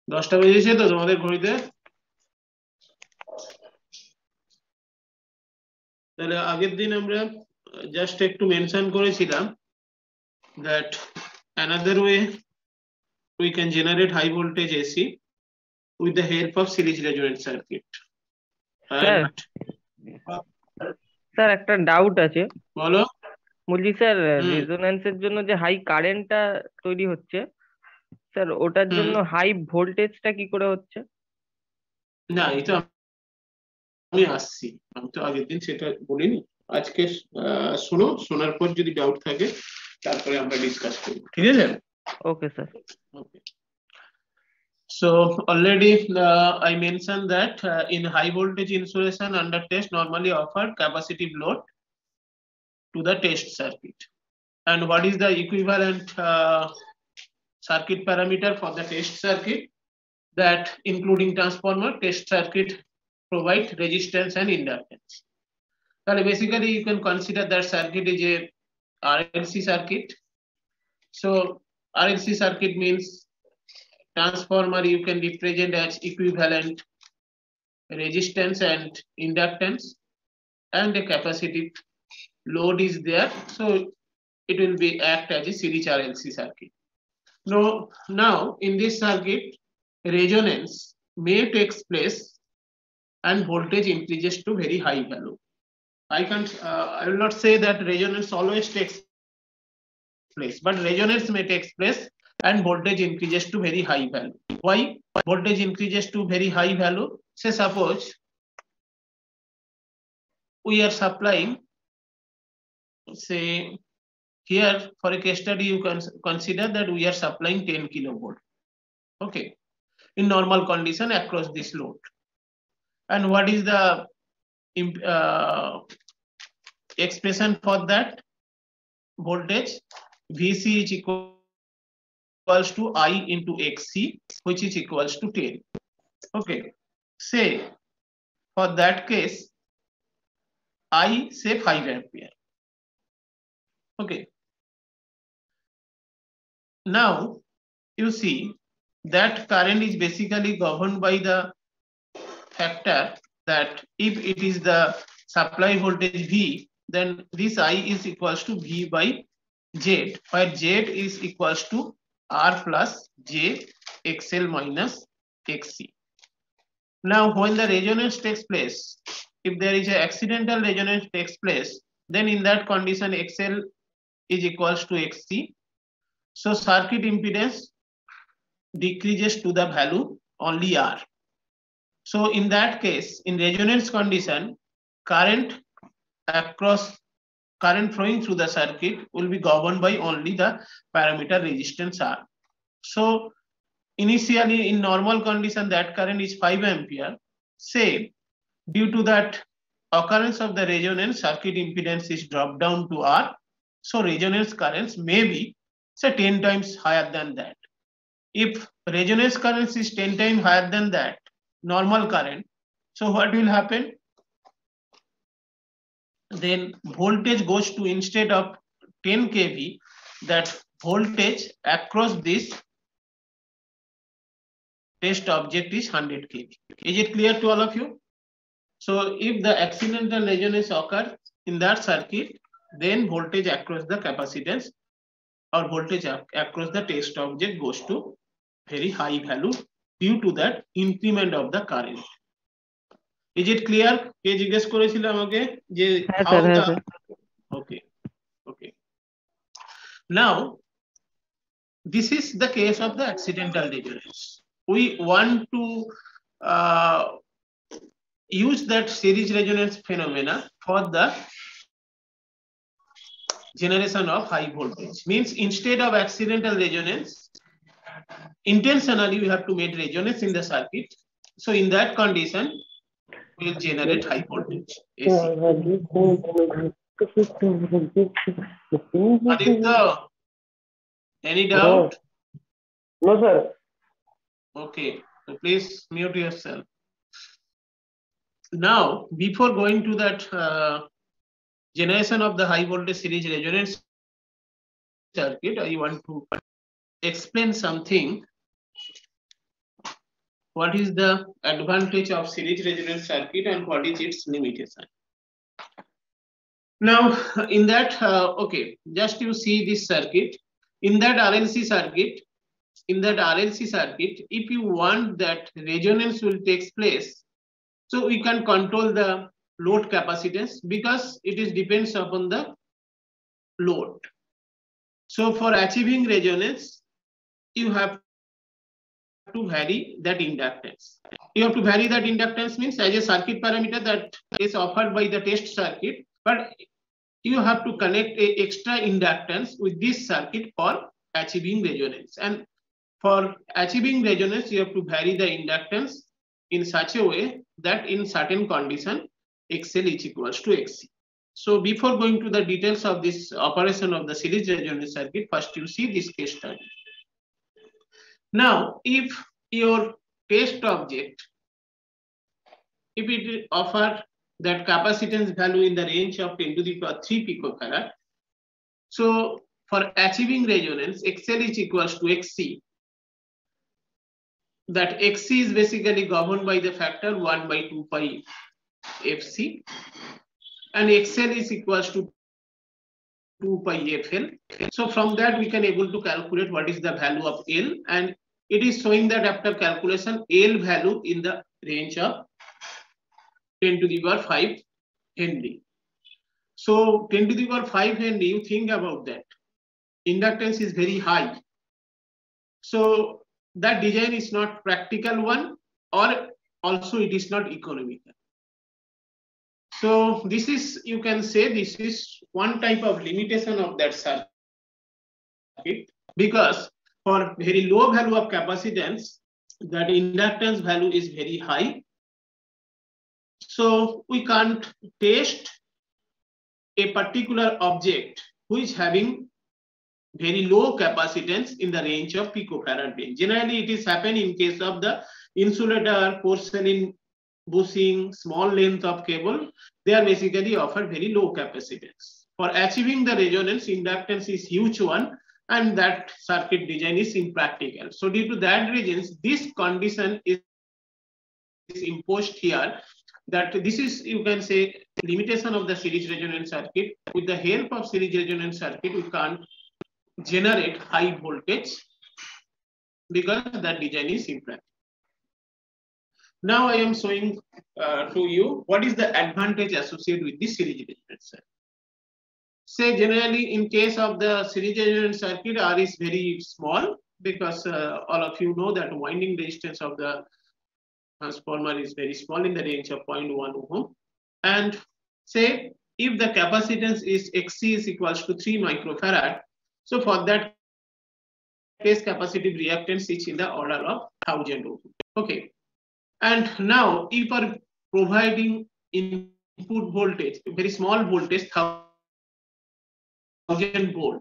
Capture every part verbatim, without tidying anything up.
দশটা বেজেছে তো তোমাদের ঘড়িতে? তাহলে আগের দিন আমরা জাস্ট একটু মেনশন করেছিলাম that another way we can generate high voltage A C with the help of series resonance circuit. Sir And sir একটা ডাউট আছে। বলো। বলছি স্যার, হুম রেজোন্যান্সের জন্য যে হাই কারেন্টটা তৈরি হচ্ছে, স্যার ওটার হুম জন্য হাই ভোল্টেজটা কি করে হচ্ছে? না, এই তো আমি আসছি, আমি তো আগের দিন সেটা বলিনি। আজকে আহ, শোনো, শোনার পর যদি ডাউট থাকে তারপরে আমরা ডিসকাস করব, ঠিক আছে? Okay sir. Okay. So already uh, I mentioned that uh, in high voltage insulation under test normally offer capacitive load to the test circuit. And what is the equivalent uh, circuit parameter for the test circuit? That including transformer, test circuit provide resistance and inductance. So basically you can consider that circuit is a R L C circuit. So R L C circuit means transformer you can represent as equivalent resistance and inductance, and a capacitive load is there, so it will be act as a series R L C circuit. Now, now in this circuit, resonance may takes place and voltage increases to very high value. I can't, uh, I will not say that resonance always takes place, but resonance may takes place and voltage increases to very high value. Why voltage increases to very high value? Say suppose we are supplying, say here for a case study you can consider that we are supplying ten kilovolt, okay, in normal condition across this load. And what is the uh, expression for that voltage? Vc is equals to I into xc, which is equals to ten. Okay, say for that case I say five ampere. Okay, now you see that current is basically governed by the factor that if it is the supply voltage V, then this I is equals to V by Z, where Z is equals to R plus J X L minus X C. Now when the resonance takes place, if there is an accidental resonance takes place, then in that condition X L is equals to X C. So circuit impedance decreases to the value only R. So in that case, in resonance condition, current across current flowing through the circuit will be governed by only the parameter resistance R. So initially in normal condition that current is five ampere. Say due to that occurrence of the resonance, circuit impedance is dropped down to R. So resonance currents may be say ten times higher than that. If resonance current is ten times higher than that normal current, so what will happen? Then voltage goes to, instead of ten K V, that voltage across this test object is one hundred K V. Is it clear to all of you? So if the accidental resonance occurs in that circuit, then voltage across the capacitance or voltage across the test object goes to very high value due to that increment of the current. Is it clear? কে জিজ্ঞেস করেছিল আমাকে যে হ্যাঁ how sir, হ্যাঁ the sir. okay okay now this is the case of the accidental resonance. We want to uh, use that series resonance phenomena for the generation of high voltage. Means instead of accidental resonance, intentionally we have to make resonance in the circuit. So in that condition we will generate high voltage A C. Aditya, any doubt? No sir. Okay, so please mute yourself. Now before going to that uh, generation of the high voltage series resonance circuit, I want to explain something what is the advantage of series resonance circuit and what is its limitation. Now, in that, uh, okay, just you see this circuit. In that R L C circuit, in that R L C circuit, if you want that resonance will take place, so we can control the load capacitance because it is depends upon the load. So for achieving resonance, you have to vary that inductance. You have to vary that inductance means as a circuit parameter that is offered by the test circuit, but you have to connect a extra inductance with this circuit for achieving resonance. And for achieving resonance, you have to vary the inductance in such a way that in certain condition, X L is equals to X C. So before going to the details of this operation of the series resonance circuit, first you see this case study. Now, if your test object, if it offer that capacitance value in the range of ten to the power three picofarad, so for achieving resonance, X L is equals to X C. That X C is basically governed by the factor one by two pi F C, and X L is equals to two pi F L. So from that we can able to calculate what is the value of L, and it is showing that after calculation L value in the range of ten to the power five Henry. So ten to the power five Henry, you think about that. Inductance is very high. So that design is not practical one, or also it is not economical. So this is, you can say this is one type of limitation of that circuit, because for very low value of capacitance, that inductance value is very high. So we can't test a particular object who is having very low capacitance in the range of picofarad range. Generally, it is happen in case of the insulator, porcelain bushing, small length of cable. They are basically offer very low capacitance. For achieving the resonance, inductance is huge one, and that circuit design is impractical. So due to that reasons, this condition is imposed here. That this is, you can say, limitation of the series resonance circuit. With the help of series resonance circuit, we can't generate high voltage because that design is impractical. Now I am showing uh, to you what is the advantage associated with this series resonance circuit. Say generally in case of the series resonance circuit, R is very small because uh, all of you know that winding resistance of the transformer is very small in the range of zero point one ohm. And say if the capacitance is X C is equals to three microfarad, so for that case capacitive reactance is in the order of one thousand ohm. Okay. And now if you are providing input voltage, very small voltage, one thousand volt,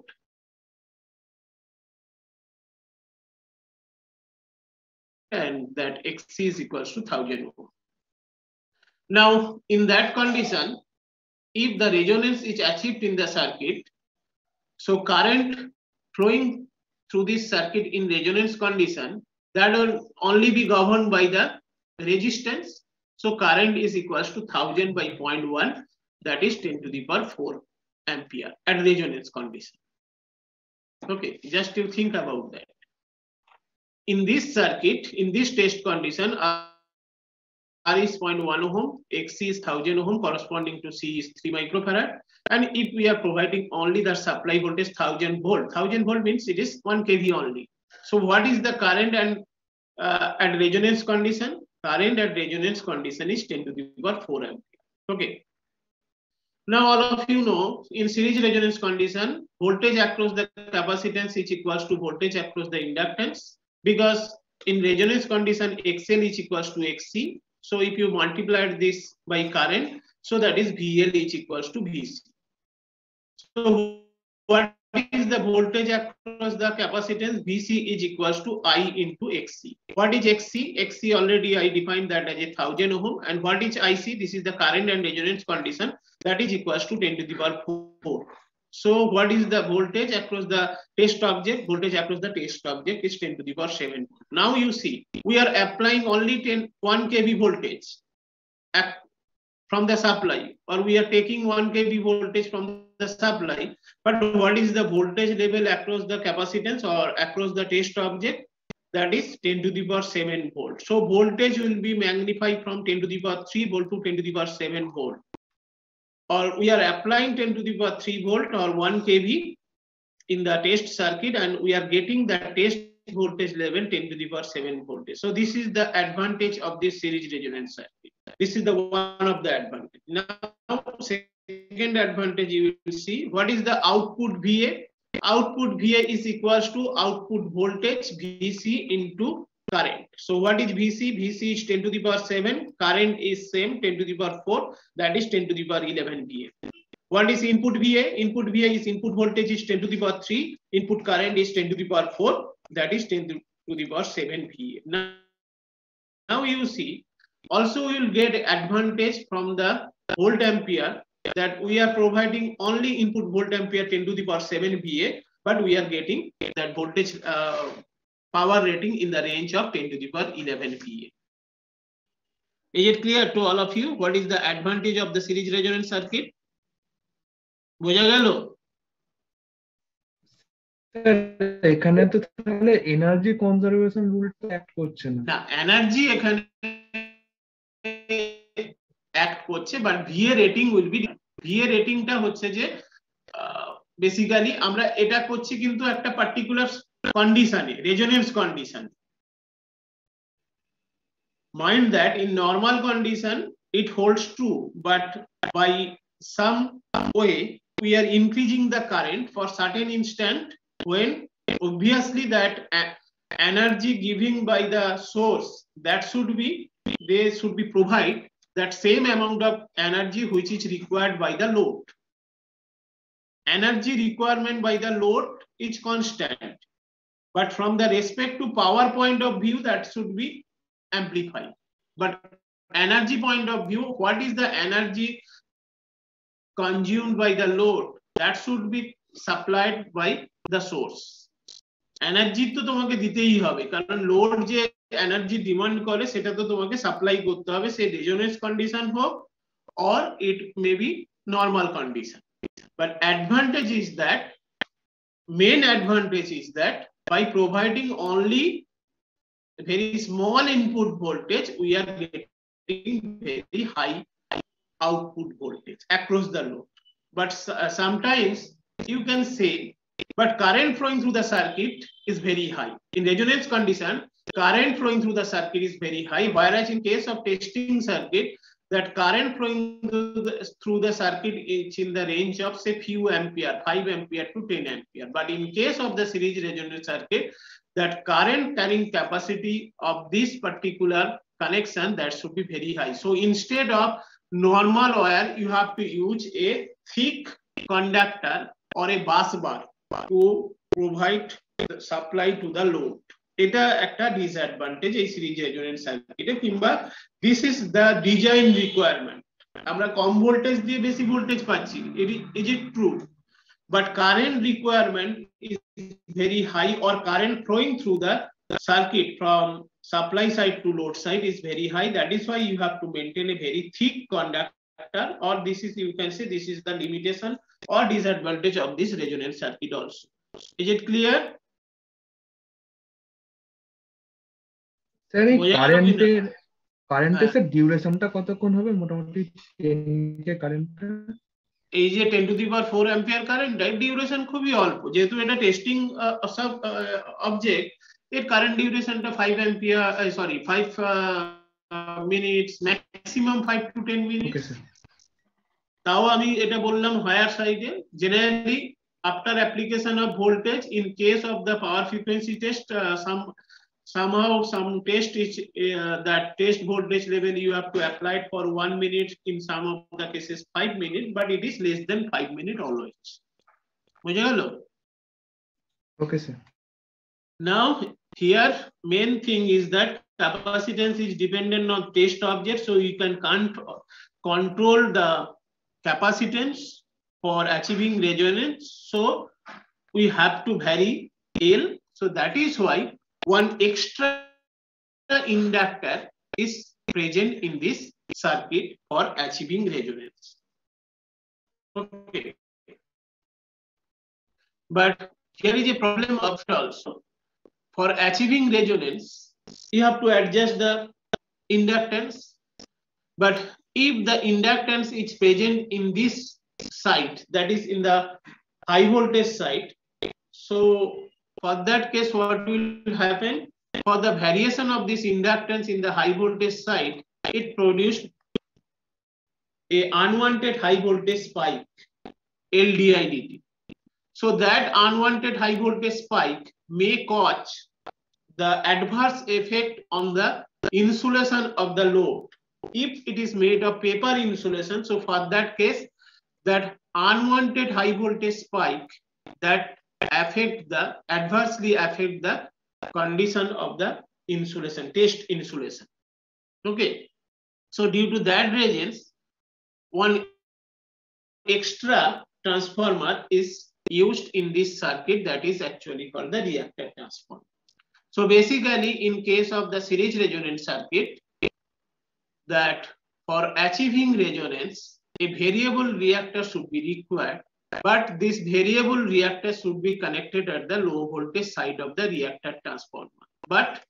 and that X C is equals to one thousand ohm. Now, in that condition, if the resonance is achieved in the circuit, so current flowing through this circuit in resonance condition, that will only be governed by the resistance. So current is equals to one thousand by zero point one, that is ten to the power four ampere at resonance condition. Okay, just to think about that. In this circuit, in this test condition, R is zero point one ohm, X C is one thousand ohm, corresponding to C is three microfarad. And if we are providing only the supply voltage one thousand volt, one thousand volt means it is one K V only. So what is the current and uh, at resonance condition? Current at resonance condition is ten to the power four ampere. Okay. Now all of you know in series resonance condition, voltage across the capacitance is equals to voltage across the inductance, because in resonance condition X L is equals to X C. So if you multiply this by current, so that is V L is equals to V C. So what is the voltage across the capacitance? V C is equals to I into X C. What is X C? X C already I defined that as a one thousand ohm. And what is I C? This is the current and resonance condition, that is equals to ten to the power four. So what is the voltage across the test object? Voltage across the test object is ten to the power seven. Now you see, we are applying only ten, one K V voltage from the supply, or we are taking one K V voltage from the supply. But what is the voltage level across the capacitance or across the test object? That is ten to the power seven volt. So voltage will be magnified from ten to the power three volt to ten to the power seven volt. Or we are applying ten to the power three volt or one K V in the test circuit, and we are getting the test voltage level ten to the power seven voltage. So this is the advantage of this series resonance circuit. This is the one of the advantage. Now, second advantage you will see, what is the output V A? Output V A is equals to output voltage V C into current. So what is V C? V C is ten to the power seven, current is same ten to the power four, that is ten to the power eleven V A. What is input V A? Input V A is input voltage is ten to the power three, input current is ten to the power four, that is ten to the power seven V A. Now, now you see, also we will get advantage from the volt ampere, that we are providing only input volt ampere ten to the power seven V A, but we are getting that voltage uh, power rating in the range of ten to the power eleven V A. Is it clear to all of you what is the advantage of the series resonance circuit? বোঝা গেল? এখানে তো তাহলে energy conservation রুলটা act করছে না। না, energy এখানে act করছে, but VA rating will be, VA রেটিংটা হচ্ছে যে বেসিক্যালি আমরা এটা করছি কিন্তু একটা পার্টিকুলার কন্ডিশনে, resonance condition. Mind that in normal condition it holds true, but by some way we are increasing the current for certain instant when obviously that energy giving by the source, that should be, they should be provide that same amount of energy which is required by the load. Energy requirement by the load is constant, but from the respect to power point of view that should be amplified. But energy point of view, what is the energy consumed by the load, that should be supplied by the source. Energy তো তোমাকে দিতেই হবে, কারণ load যে energy demand করে সেটা তো তোমাকে সাপ্লাই করতে হবে, সে রেজোনেন্স কন্ডিশন হোক or it may be normal condition. But advantage is that, main advantage is that by providing only very small input voltage, we are getting very high output voltage across the load. But uh, sometimes you can say, but current flowing through the circuit is very high. In resonance condition, current flowing through the circuit is very high, whereas in case of testing circuit, that current flowing through the, through the circuit is in the range of say few ampere, five ampere to ten ampere. But in case of the series resonance circuit, that current carrying capacity of this particular connection, that should be very high. So instead of normal wire, you have to use a thick conductor or a bus bar to provide the supply to the load. এটা একটা disadvantage এই series resonance সার্কিটে, কিংবা this is the design requirement. আমরা কম voltage দিয়ে বেশি voltage পাচ্ছি, is it true? But current requirement is very high, or current flowing through the circuit from supply side to load side is very high. That is why you have to maintain a very thick conductor, or this is, you can say, this is the limitation or disadvantage of this resonance circuit also. Is it clear? Sir এই কারেন্টের কারেন্টের sir ডিউরেশনটা কতক্ষণ হবে মোটামুটি ten কে কারেন্টটা? এই যে ten to the power four ampere current, duration খুবই অল্প, যেহেতু এটা টেস্টিং সব অবজেক্ট, এর কারেন্ট ডিউরেশনটা five ampere, sorry five minutes, maximum five to ten minutes. তাও আমি এটা বললাম হায়ার সাইডে। Generally after application of voltage, in case of the power frequency test, some somehow some test is uh, that test voltage level you have to apply it for one minute, in some of the cases five minutes, but it is less than five minutes always. বুঝা গেল? Okay sir. Now here main thing is that capacitance is dependent on test object, so you can can't control the capacitance for achieving resonance, so we have to vary L. So that is why one extra inductor is present in this circuit for achieving resonance. Okay. But here is a problem of also. For achieving resonance, you have to adjust the inductance. But if the inductance is present in this side, that is in the high voltage side, so for that case, what will happen? For the variation of this inductance in the high voltage side, it produced a unwanted high voltage spike, L D I dt. So that unwanted high voltage spike may cause the adverse effect on the insulation of the load. If it is made of paper insulation, so for that case, that unwanted high voltage spike that affect the adversely affect the condition of the insulation, test insulation. Okay. So due to that reasons, one extra transformer is used in this circuit, that is actually called the reactor transformer. So basically, in case of the series resonance circuit, that for achieving resonance, a variable reactor should be required, but this variable reactor should be connected at the low voltage side of the reactor transformer. But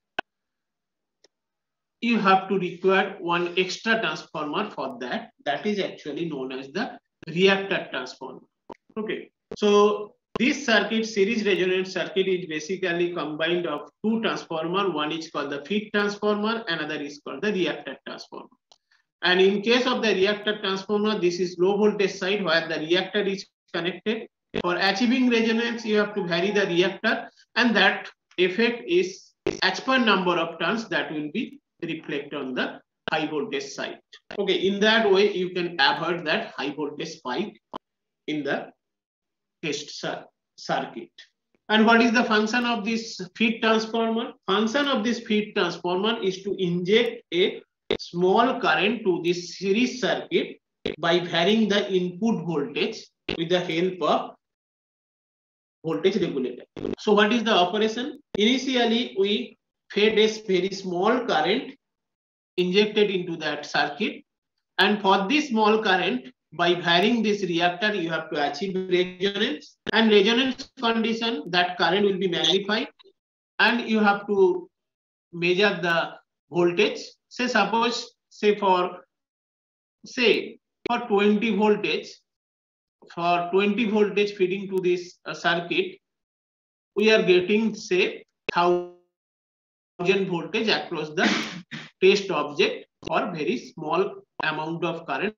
you have to require one extra transformer for that. That is actually known as the reactor transformer. Okay. So this circuit, series resonance circuit, is basically combined of two transformer. One is called the feed transformer, another is called the reactor transformer. And in case of the reactor transformer, this is low voltage side where the reactor is connected. For achieving resonance, you have to vary the reactor, and that effect is as per number of turns that will be reflected on the high voltage side. Okay, in that way, you can avoid that high voltage spike in the test circuit. And what is the function of this feed transformer? Function of this feed transformer is to inject a small current to this series circuit by varying the input voltage with the help of voltage regulator. So what is the operation? Initially, we fed a very small current injected into that circuit, and for this small current, by varying this reactor, you have to achieve resonance, and resonance condition, that current will be magnified, and you have to measure the voltage. Say suppose, say for, say for twenty voltage, for twenty voltage feeding to this uh, circuit, we are getting say one thousand voltage across the test object for very small amount of current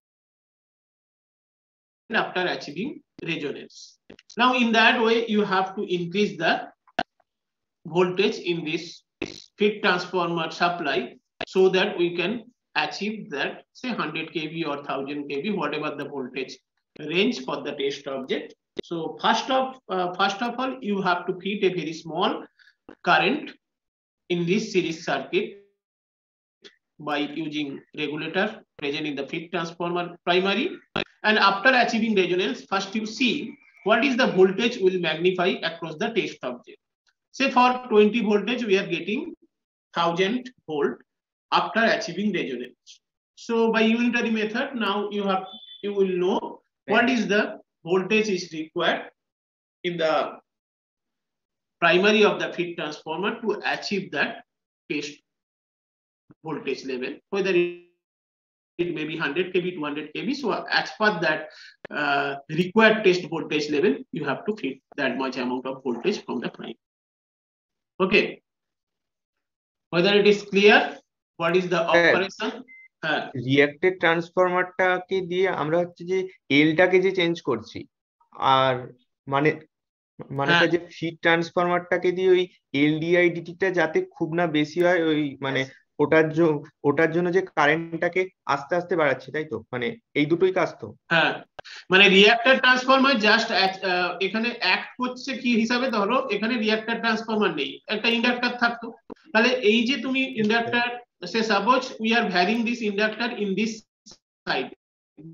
after achieving resonance. Now in that way, you have to increase the voltage in this feed transformer supply so that we can achieve that say one hundred k V or one thousand k V, whatever the voltage range for the test object. So first of uh, first of all, you have to feed a very small current in this series circuit by using regulator present in the feed transformer primary. And after achieving resonance, first you see what is the voltage will magnify across the test object. Say for twenty voltage, we are getting one thousand volt after achieving resonance. So by unitary method, now you have you will know what is the voltage is required in the primary of the feed transformer to achieve that test voltage level, whether it, it may be one hundred k V, two hundred k V. So as per that uh, required test voltage level, you have to feed that much amount of voltage from the primary. Okay. Whether it is clear, what is the operation? রিঅ্যাক্টেড ট্রান্সফরমারটাকে দিয়ে আমরা হচ্ছে যে এলটাকে যে change করছি, আর মানে মানে যে feed ট্রান্সফরমারটাকে দিয়ে ওই এলডিআইডিটিটা যাতে খুব না বেশি হয়, ওই মানে ওটার জন্য ওটার জন্য যে কারেন্টটাকে আস্তে আস্তে বাড়াচ্ছে, তাই তো? মানে এই দুটোই কাজ তো। হ্যাঁ, মানে রিঅ্যাক্টর ট্রান্সফরমার জাস্ট এখানে অ্যাক্ট করছে কি হিসাবে, ধরো এখানে রিঅ্যাক্টর ট্রান্সফরমার নেই, একটা ইন্ডাক্টর থাকতো, তাহলে এই যে তুমি inductor, say suppose we are varying this inductor in this side, this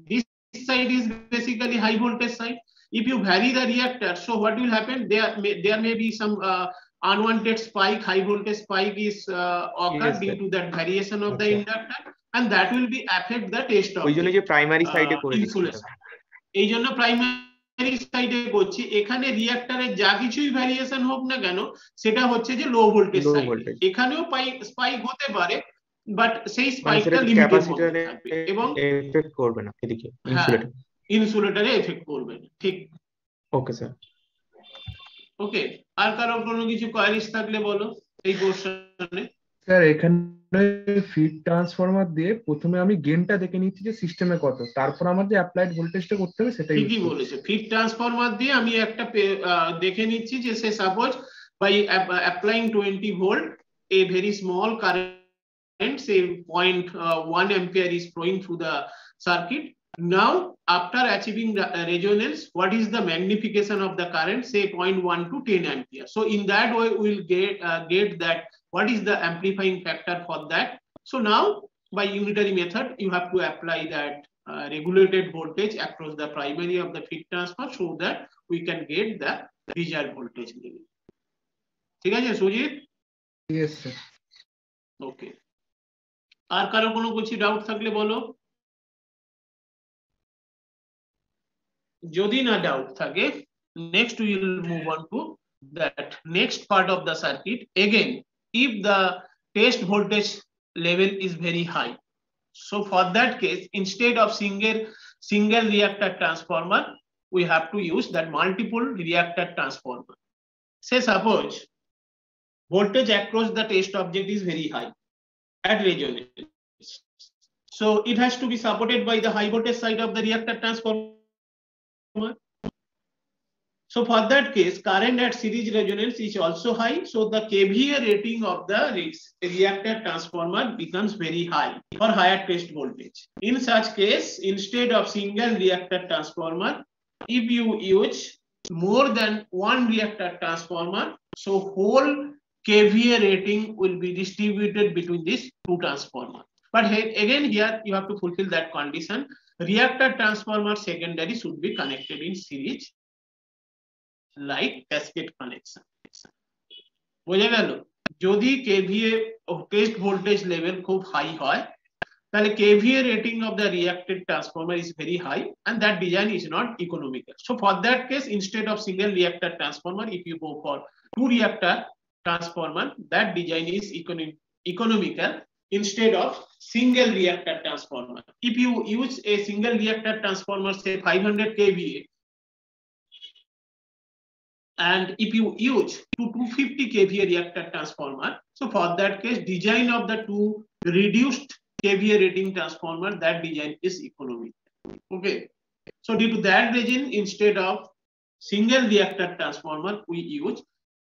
side is basically high voltage side. If you vary the reactor, so what will happen? There may, there may be some uh, unwanted spike, high voltage spike is uh, occurred Yes, due sir. to that variation of the আচ্ছা। inductor, and that will be affect the test of ওই জন্য যে primary সাইডে করে দিচ্ছি। insulation. এই জন্য primary সাইডে করছি, এখানে রিঅ্যাক্টরে যা কিছুই ভ্যারিয়েশন হোক না কেন সেটা হচ্ছে যে low voltage low side. Voltage এখানেও স্পাইক হতে পারে, বাট সেই মানে স্পাইকটা সেটা লিমিটেড ক্যাপাসিটরে থাকবে এবং এফেক্ট করবে না এদিকে হ্যাঁ ইনসুলেটর। ইনসুলেটরে এফেক্ট করবে না। ঠিক, ওকে স্যার। ওকে, আর কারো কোনো কিছু কোয়ারিজ থাকলে বলো এই পোরশনে। স্যার এখানে ফিড ট্রান্সফরমার দিয়ে প্রথমে আমি গেইনটা দেখে নিচ্ছি যে সিস্টেমে কত, তারপর আমার যে অ্যাপ্লাইড ভোল্টেজটা করতে হবে সেটাই ইউজ ঠিকই করছি। বলেছে, ফিড ট্রান্সফরমার দিয়ে আমি একটা দেখে নিচ্ছি যে say suppose by applying twenty volt a very small current say zero point one ampere is flowing through the circuit. Now after achieving the uh, resonance, what is the magnification of the current, say zero point one to ten ampere. So in that way we will get uh, get that what is the amplifying factor for that. So now by unitary method you have to apply that uh, regulated voltage across the primary of the feed transfer so that we can get the desired voltage level. ঠিক আছে Sujit? Yes sir. ওকে, আর কারো কোনো কিছু doubt থাকলে বলো। যদি না doubt থাকে, next we will move on to that next part of the circuit. Again, if the test voltage level is very high, so for that case instead of single single reactor transformer we have to use that multiple reactor transformer. Say suppose voltage across the test object is very high at resonance, so it has to be supported by the high voltage side of the reactor transformer. So for that case current at series resonance is also high, so the K V A rating of the reactor transformer becomes very high for higher test voltage. In such case, instead of single reactor transformer, if you use more than one reactor transformer, so whole K V A rating will be distributed between these two transformers. But again here you have to fulfill that condition. Reactor transformer secondary should be connected in series like cascade connection. বোঝা গেল? যদি K V A test voltage level খুব high হয় তাহলে K V A rating of the reactor transformer is very high and that design is not economical. So for that case instead of single reactor transformer, if you go for two reactor transformer, that design is economic economical instead of single reactor transformer. If you use a single reactor transformer say five hundred K V A, and if you use two two fifty K V A reactor transformer, so for that case design of the two reduced K V A rating transformer, that design is economic. Okay, so due to that reason instead of single reactor transformer we use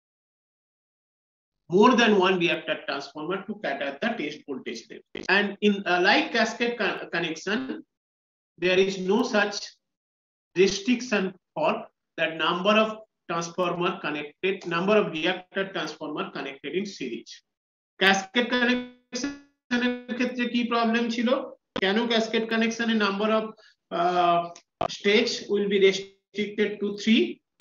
more than one reactor transformer to cater the test voltage level. And in uh, like cascade con connection there is no such restriction for that number of transformer connected, number of reactor transformer connected in series. Cascade connection এর ক্ষেত্রে কি problem ছিল? কেন cascade কানেকশনে number of stage will be restricted to three?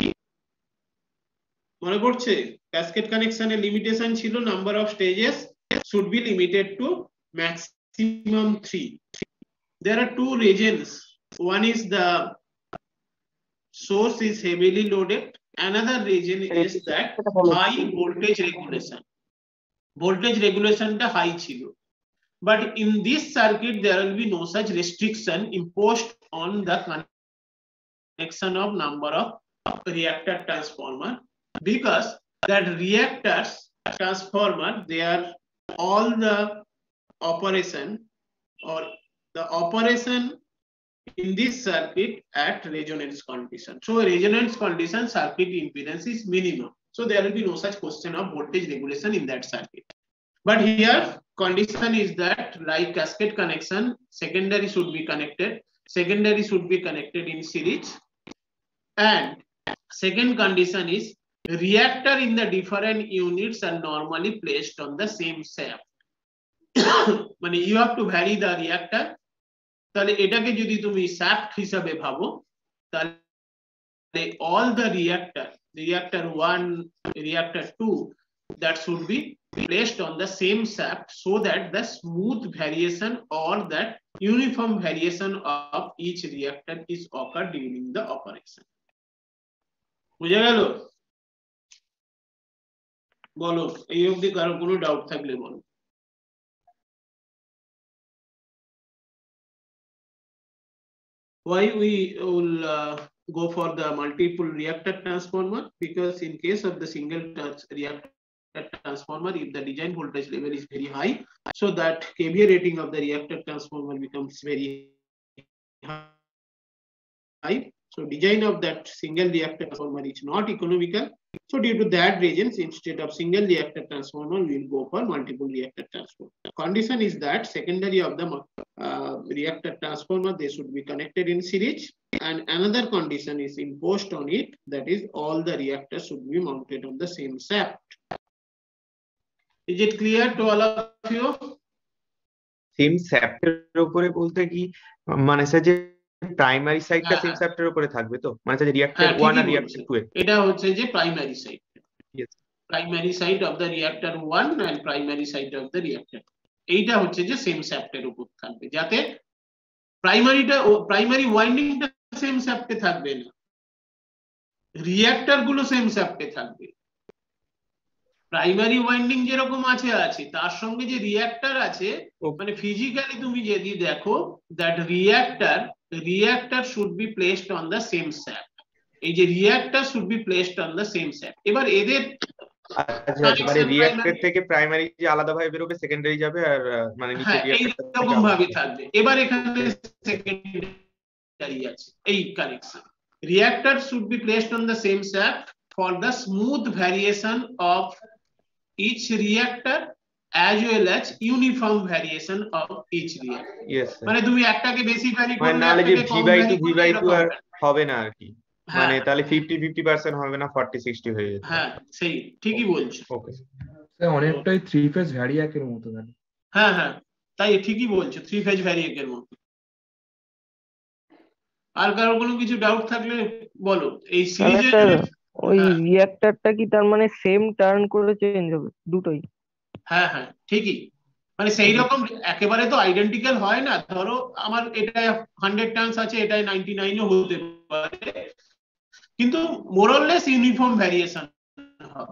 মনে পড়ছে? Cascade কানেকশনে limitation ছিল number of stages should be limited to maximum three. There are two reasons. One is the source is heavily loaded. Another reason is that high voltage regulation. Voltage regulation টা high ছিল. But in this circuit there will be no such restriction imposed on the connection of number of reactor transformer, because that reactors transformer they are all the operation or the operation in this circuit at resonance condition. So resonance condition circuit impedance is minimum, so there will be no such question of voltage regulation in that circuit. But here condition is that like cascade connection secondary should be connected, secondary should be connected in series, and second condition is reactor in the different units are normally placed on the same shaft. Meaning you have to vary the reactor. তাহলে এটাকে যদি তুমি shaft হিসাবে ভাবো তাহলে all the reactor reactor one reactor two that should be placed on the same shaft so that the smooth variation or that uniform variation of each reactor is occurred during the operation. বুঝা গেল? বলো এই অবধি কারো কোনো doubt থাকলে বলো। Why we will uh, go for the multiple reactor transformer? Because in case of the single trans reactor transformer, if the design voltage level is very high, so that K V A rating of the reactor transformer becomes very high. So design of that single reactor transformer is not economical. So due to that reasons, instead of single reactor transformer, we will go for multiple reactor transformer. The condition is that secondary of the uh, reactor transformer, they should be connected in series, and another condition is imposed on it, that is all the reactors should be mounted on the same shaft. Is it clear to all of you? Same স্যাপ্টের উপরে বলতে কি মানে sir যে primary সাইডটা same স্যাপ্টের উপরে থাকবে তো, মানে স্যার রিঅ্যাক্টর one আর রিঅ্যাক্টর two এটা হচ্ছে যে primary side, primary side of the reactor one and primary side of the reactor, এইটা হচ্ছে যে সেম স্যাপ্টের উপর থাকবে, যাতে প্রাইমারিটা প্রাইমারি ওয়াইন্ডিংটা সেম স্যাপ্টে থাকবে না, রিঅ্যাক্টর গুলো সেম স্যাপ্টে থাকবে। প্রাইমারি ওয়াইন্ডিং যেরকম আছে আছে তার সঙ্গে যে রিঅ্যাক্টর আছে, মানে ফিজিক্যালি তুমি যদি দেখো that reactor reactor should be placed on the same shaft, এই যে reactor should be placed on the same shaft. এবার এদের আচ্ছা মানে রিঅ্যাক্টর থেকে প্রাইমারি যে আলাদা ভাবে বের হবে, সেকেন্ডারি যাবে আর মানে নিচে রিঅ্যাক্টর এরকম ভাবে থাকবে। এবার এখানে সেকেন্ডারি আছে এই connection, reactor should be placed on the same shaft for the smooth variation of each reactor as well as uniform variation of each reactor. Yes, মানে তুমি একটাকে বেশি ভ্যারি করলে মানে নালে যে v by two v by two আর হবে না আর কি, মানে তাহলে fifty fifty percent হবে না, forty sixty হয়ে যাবে। হ্যাঁ সেই ঠিকই বলছো। ওকে স্যার অনেকটাই থ্রি ফেজ ভ্যারিয়াকের মতো থাকে। হ্যাঁ হ্যাঁ তাই ঠিকই বলছো, থ্রি ফেজ ভ্যারিয়াকের মতো। আর কারো কোনো কিছু ডাউট থাকলে বলো। এই সিরিজের ওই রিঅ্যাক্টরটা কি তার মানে সেম টার্ন করে চেঞ্জ হবে দুটোই? হ্যাঁ হ্যাঁ ঠিকই, মানে সেই রকম একেবারে তো আইডেন্টিক্যাল হয় না, ধরো আমার এটা হান্ড্রেড টার্নস আছে, এটাই নাইনটি নাইনও হতে পারে, কিন্তু মোরলেস ইউনিফর্ম ভ্যারিয়েশন হবে।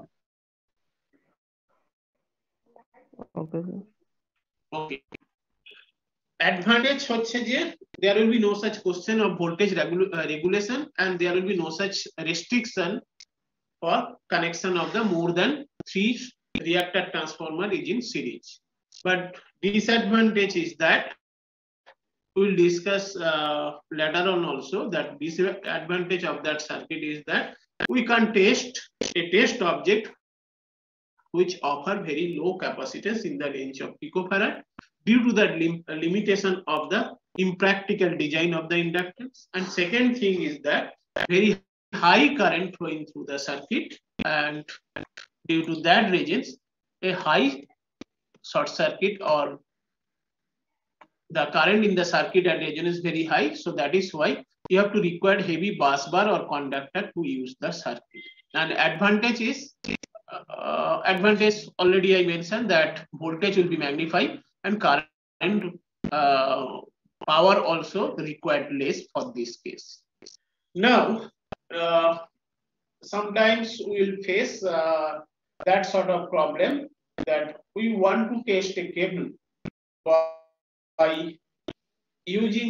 ওকে ওকে অ্যাডভান্টেজ হচ্ছে যে there will be no such question of voltage regulation and there will be no such restriction for connection of the more than three reactor transformer is in series. But disadvantage is that we will discuss uh, later on also, that disadvantage of that circuit is that we can test a test object which offer very low capacitance in the range of picofarad due to the lim limitation of the impractical design of the inductance. And second thing is that very high current flowing through the circuit, and due to that reasons a high short circuit or the current in the circuit at region is very high, so that is why you have to require heavy bus bar or conductor to use the circuit. And advantage is uh, advantage already I mentioned, that voltage will be magnified and current uh, power also required less for this case. Now uh, sometimes we will face uh, that sort of problem, that we want to test a cable by using,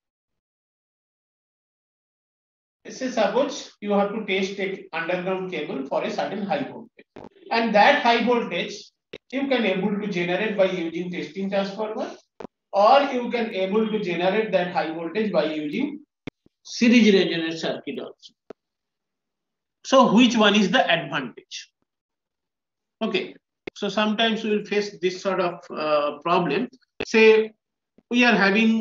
say suppose you have to test a underground cable for a certain high voltage, and that high voltage you can able to generate by using testing transformer, or you can able to generate that high voltage by using series resonance circuit also. So which one is the advantage? Okay, so sometimes we will face this sort of uh, problem. Say we are having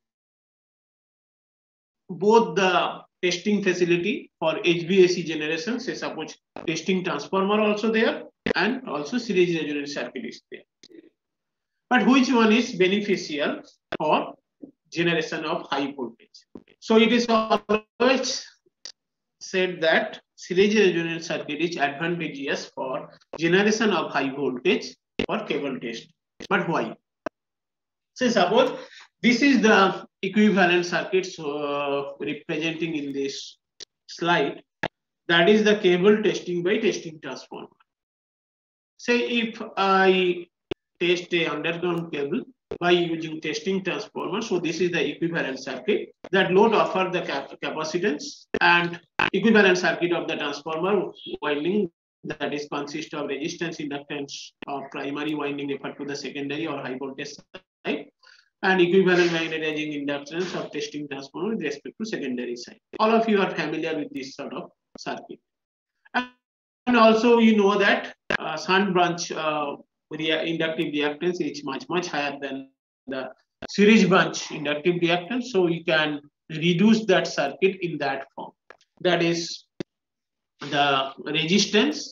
both the testing facility for H V A C generation, say suppose testing transformer also there and also series resonance circuit is there. But which one is beneficial for generation of high voltage. So it is always said that series resonance circuit is advantageous for generation of high voltage for cable test. But why? So suppose this is the equivalent circuits uh, representing in this slide. That is the cable testing by testing transformer. Say if I test a underground cable by using testing transformer, so this is the equivalent circuit. That load offer the cap capacitance and equivalent circuit of the transformer winding, that is consist of resistance, inductance of primary winding referred to the secondary or high voltage side, and equivalent magnetizing inductance of testing transformer with respect to secondary side. All of you are familiar with this sort of circuit. And also you know that uh, shunt branch uh, inductive reactance is much much higher than the series branch inductive reactance, so you can reduce that circuit in that form. That is the resistance,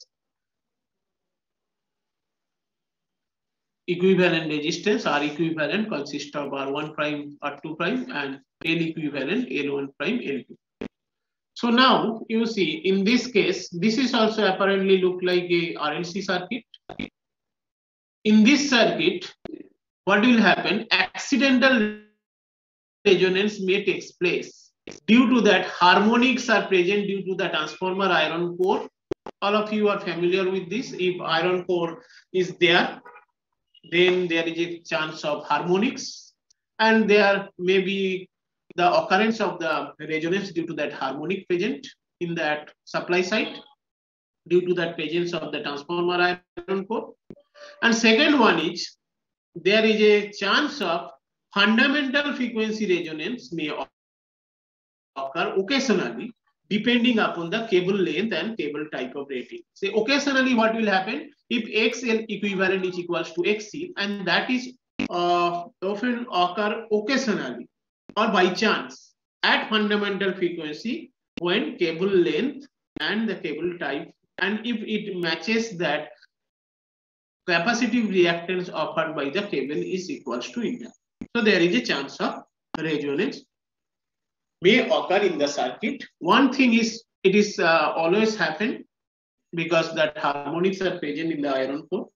equivalent resistance R equivalent consists of R one prime, R two prime, and L equivalent L one prime, L two. So now you see in this case, this is also apparently look like a R L C circuit. In this circuit, what will happen? Accidental resonance may take place. Due to that, harmonics are present due to the transformer iron core. All of you are familiar with this. If iron core is there, then there is a chance of harmonics, and there may be the occurrence of the resonance due to that harmonic present in that supply side, due to that presence of the transformer iron core. And second one is, there is a chance of fundamental frequency resonance may occur occasionally depending upon the cable length and cable type of rating. Say occasionally what will happen if X L equivalent is equals to X C, and that is uh, often occur occasionally or by chance at fundamental frequency when cable length and the cable type, and if it matches that capacitive reactance offered by the cable is equals to inductance. So there is a chance of resonance may occur in the circuit. One thing is, it is uh, always happen because that harmonics are present in the iron core.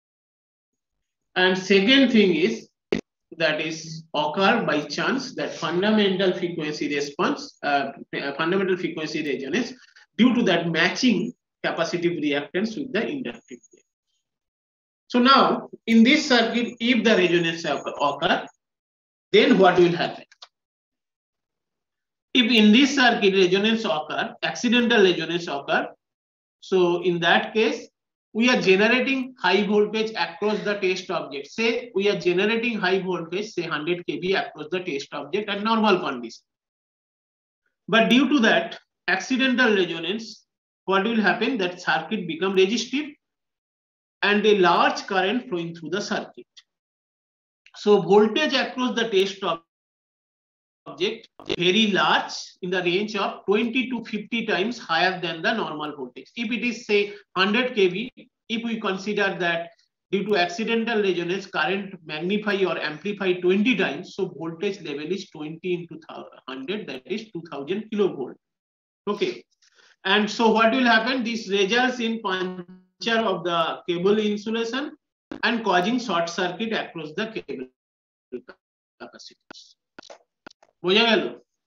And second thing is, that is occur by chance that fundamental frequency response, uh, fundamental frequency resonance due to that matching capacitive reactance with the inductive reactance. So now in this circuit, if the resonance occur, then what will happen? If in this circuit resonance occur, accidental resonance occur, so in that case, we are generating high voltage across the test object. Say we are generating high voltage, say one hundred K V across the test object at normal condition. But due to that accidental resonance, what will happen? That circuit become resistive and a large current flowing through the circuit. So voltage across the test object very large, in the range of twenty to fifty times higher than the normal voltage. If it is say one hundred K V, if we consider that due to accidental resonance current magnify or amplify twenty times, so voltage level is twenty into one hundred, that is two thousand kilovolt. Okay, and so what will happen? This results in puncture of the cable insulation and causing short circuit across the cable capacitors. বোঝা গেল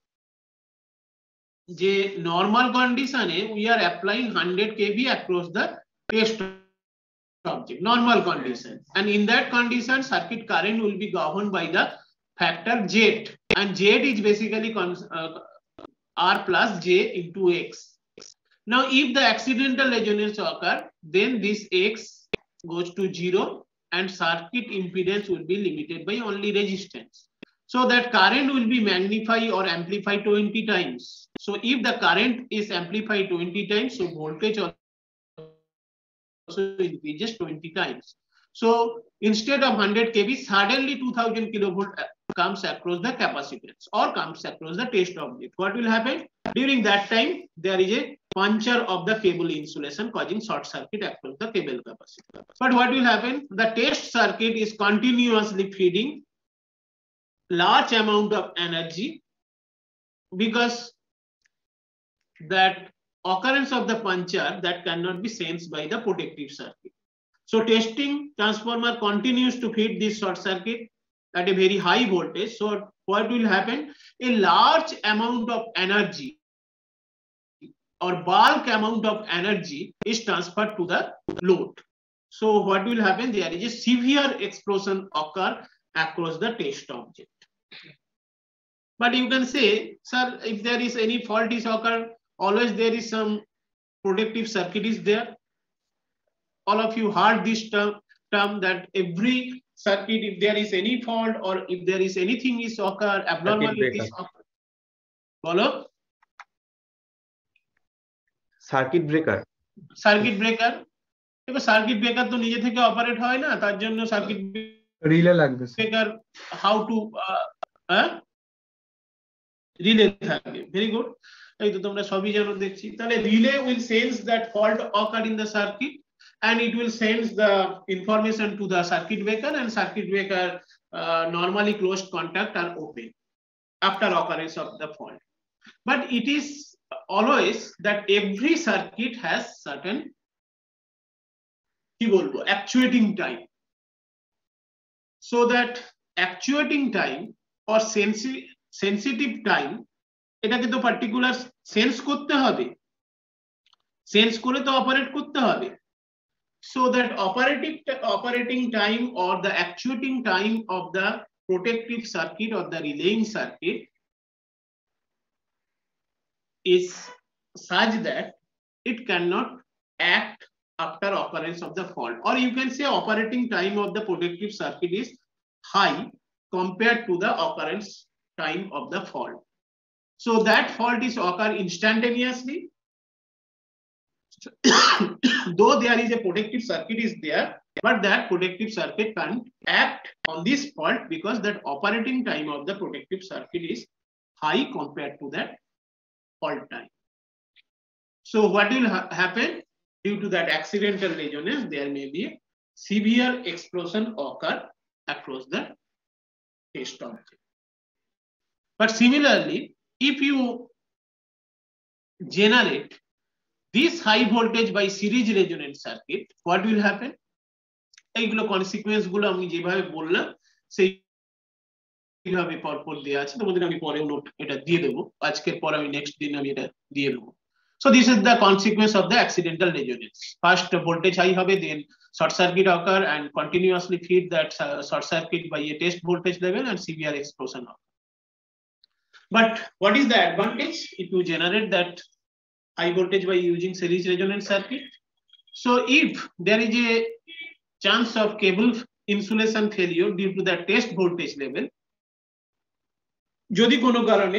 যে normal কন্ডিশনে we are applying one hundred K V across the test object, normal condition, and in that condition circuit current will be governed by the factor Z, and Z is basically uh, R plus J into X. Now if the accidental resonance occur, then this X goes to zero and circuit impedance will be limited by only resistance. So that current will be magnified or amplified twenty times. So if the current is amplified twenty times, so voltage also increases twenty times. So instead of one hundred K V, suddenly two thousand kilovolt comes across the capacitance or comes across the test object. What will happen? During that time, there is a puncture of the cable insulation causing short circuit across the cable capacitor. But what will happen? The test circuit is continuously feeding large amount of energy because that occurrence of the puncture that cannot be sensed by the protective circuit. So testing transformer continues to feed this short circuit at a very high voltage. So what will happen? A large amount of energy or bulk amount of energy is transferred to the load. So what will happen? There is a severe explosion occur across the test object. But you can say, sir, if there is any fault is occur, always there is some protective circuit is there. All of you heard this term, term that every circuit, if there is any fault or if there is anything is occur, abnormalities occur. Follow? Circuit breaker. Circuit breaker. If a circuit breaker to nije theke operate hoy na, tar jonno circuit relay lagbe breaker how to uh, uh, relay thakbe. Very good. এই তো তোমরা সবই জানো দেখছি। তাহলে relay will sense that fault occurred in the circuit and it will send the information to the circuit breaker, and circuit breaker uh, normally closed contact are open after occurrence of the fault. But it is always that every circuit has certain কি বলবো actuating time. So that actuating time or sensi sensitive time এটাকে তো particular sense করতে হবে, sense করে তো operate করতে হবে। So that operating operating time or the actuating time of the protective circuit or the relaying circuit is such that it cannot act after occurrence of the fault, or you can say operating time of the protective circuit is high compared to the occurrence time of the fault. So that fault is occur instantaneously. Though there is a protective circuit is there, but that protective circuit can't act on this fault because that operating time of the protective circuit is high compared to that fault time. So what will ha happen? Due to that accidental resonance, there may be a severe explosion occur across the test object. But similarly, if you generate this high voltage by series resonant circuit, what will happen? এইগুলো consequence গুলো আমি যেভাবে বললাম সেইভাবে পরপর দেয়া আছে, তোমাদের আমি পরেও নোট এটা দিয়ে দেবো, আজকের পর আমি নেক্সট দিন আমি এটা দিয়ে দেবো। So this is the consequence of the accidental resonance. First voltage high হবে, then short circuit occur and continuously feed that uh, short circuit by a test voltage level and severe explosion occur. But what is the advantage if you generate that high voltage by using series resonant circuit? So if there is a chance of cable insulation failure due to the test voltage level, যদি কোনো কারণে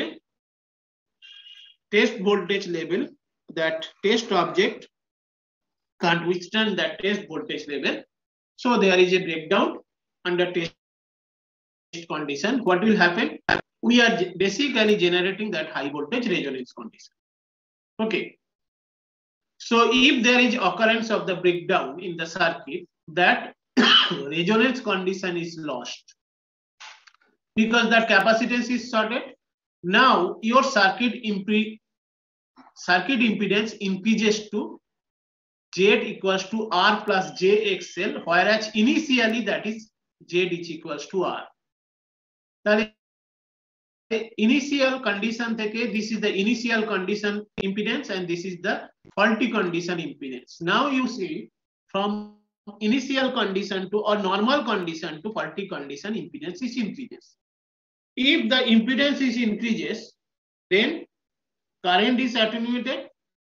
test voltage level, that test object can't withstand that test voltage level, so there is a breakdown under test condition. What will happen? We are basically generating that high voltage resonance condition. Okay. So if there is occurrence of the breakdown in the circuit, that resonance condition is lost because that capacitance is shorted. Now your circuit impre circuit impedance increases to Z equals to R plus J X L, whereas initially that is Z is equals to R. তাহলে initial condition থেকে this is the initial condition impedance and this is the faulty condition impedance. Now you see from initial condition to or normal condition to faulty condition impedance is increases. If the impedance is increases, then current is attenuated.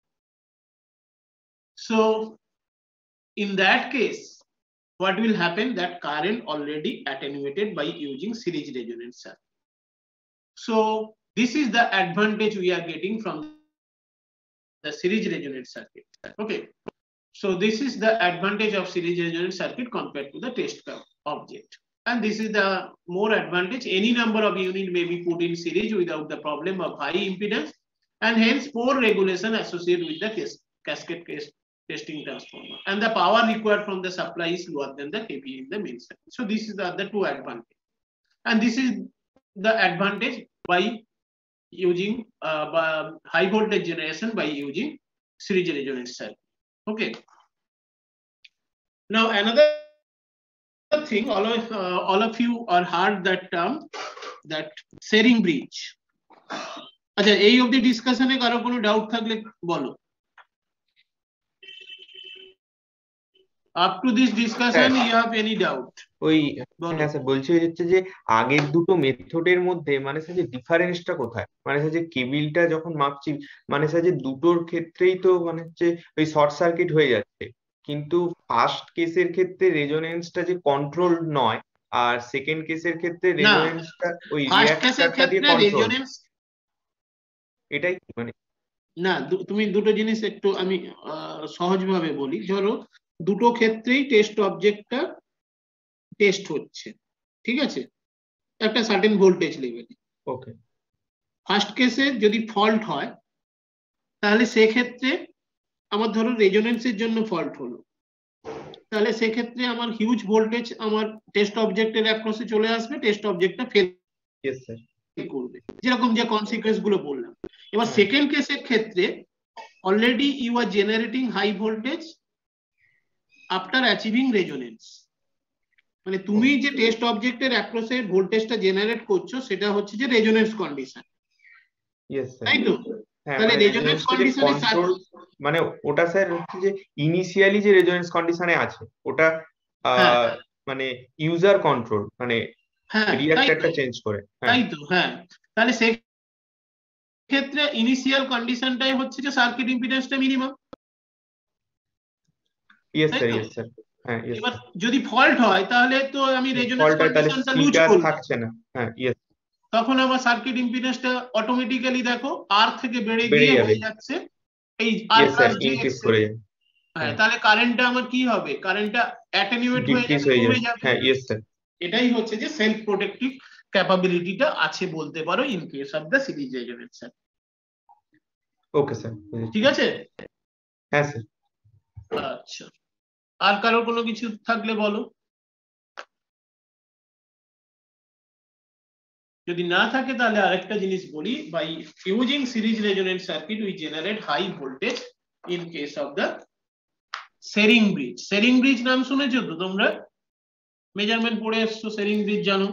So in that case, what will happen? That current already attenuated by using series resonance circuit. So this is the advantage we are getting from the series resonance circuit. Okay. So this is the advantage of series resonance circuit compared to the test object. And this is the more advantage. Any number of unit may be put in series without the problem of high impedance, and hence poor regulation associated with the cas cascade case testing transformer. And the power required from the supply is lower than the K P A in the main circuit. So this is the other two advantage. And this is the advantage by using uh, by high voltage generation by using series resonance circuit. Okay. Now another thing, all of uh, all of you are heard that term, that sharing bridge. আচ্ছা, এই অবধি ডিসকাশনে কারো কোনো doubt থাকলে বলো। Up to this discussion, you have any doubt? ওই হ্যাঁ sir বলছি হচ্ছে যে আগের দুটো মেথডের মধ্যে মানে স্যার যে ডিফারেন্সটা কোথায়, মানে স্যার যে কেবিলটা যখন মাপছি মানে স্যার যে দুটোর ক্ষেত্রেই তো মানে হচ্ছে ওই শর্ট সার্কিট হয়ে যাচ্ছে, কিন্তু ফার্স্ট কেসের ক্ষেত্রে রেজোনেন্সটা যে কন্ট্রোল নয় আর সেকেন্ড কেসের ক্ষেত্রে রেজোনেন্সটা ওই রিঅ্যাক্টরটা দিয়ে কন্ট্রোল, এটাই মানে না। তুমি দুটো জিনিস একটু আমি সহজভাবে বলি। ধরো দুটো ক্ষেত্রেই টেস্ট অবজেক্টটা টেস্ট হচ্ছে, ঠিক আছে, একটা সার্টেন ভোল্টেজ লেভেলে। ওকে। ফার্স্ট কেসে যদি ফল্ট হয় তাহলে সেক্ষেত্রে আমার ধরো রেজোনেন্সের জন্য ফল্ট হলো, তাহলে সেক্ষেত্রে আমার হিউজ ভোল্টেজ আমার টেস্ট অবজেক্টের অ্যাক্রসে চলে আসবে, টেস্ট অবজেক্টটা ফেল করবে, যেরকম যে কনসিকুয়েন্স গুলো বললাম। এবার সেকেন্ড কেসের ক্ষেত্রে already you are generating high voltage after achieving resonance, মানে তুমি যে টেস্ট অবজেক্টের অ্যাক্রসে ভোল্টেজটা জেনারেট করছো সেটা হচ্ছে যে রেজোনেন্স কন্ডিশন, তাই তো? তাহলে রেজোনেন্স কন্ডিশনে মানে ওটা স্যার হচ্ছে যে ইনিশিয়ালি যে রেজোনেন্স কন্ডিশনে আছে ওটা মানে ইউজার কন্ট্রোল, মানে রিঅ্যাক্টরটা চেঞ্জ করে, তাই তো? হ্যাঁ, তাহলে সেই ক্ষেত্রে ইনিশিয়াল কন্ডিশনটাই হচ্ছে যে সার্কিট ইম্পিডেন্সটা minimum. Yes sir, yes sir. হ্যাঁ, এবার যদি ফল্ট হয় তাহলে তো আমি রেজোনেন্স কন্ডিশনটা লুজ করব, থাকছে না। হ্যাঁ, ইয়েস। তখন আমার সার্কিট ইম্পিডেন্সটা অটোমেটিক্যালি দেখো আর থেকে বেড়ে গিয়ে হয়ে যাচ্ছে এই আর প্লাস জিএক্স করে যাবে। হ্যাঁ, তাহলে কারেন্টটা আমার কি হবে? কারেন্টটা অ্যাটেনুয়েট হয়ে যাবে, কমে যাবে। হ্যাঁ, ইয়েস স্যার। এটাই হচ্ছে যে সেলফ প্রোটেক্টিভ ক্যাপাবিলিটিটা আছে বলতে পারো in case of the series resonance circuit. Okay sir, ঠিক আছে? হ্যাঁ স্যার। আচ্ছা, আর কারোর কোনো কিছু থাকলে বলো। যদি না থাকে তাহলে আরেকটা জিনিস বলি, by using series resonance circuit we generate high voltage in case of the Schering bridge. Schering bridge নাম শুনেছো তো তোমরা? মেজারমেন্ট পড়ে এসছো, শেরিং ব্রিজ জানো?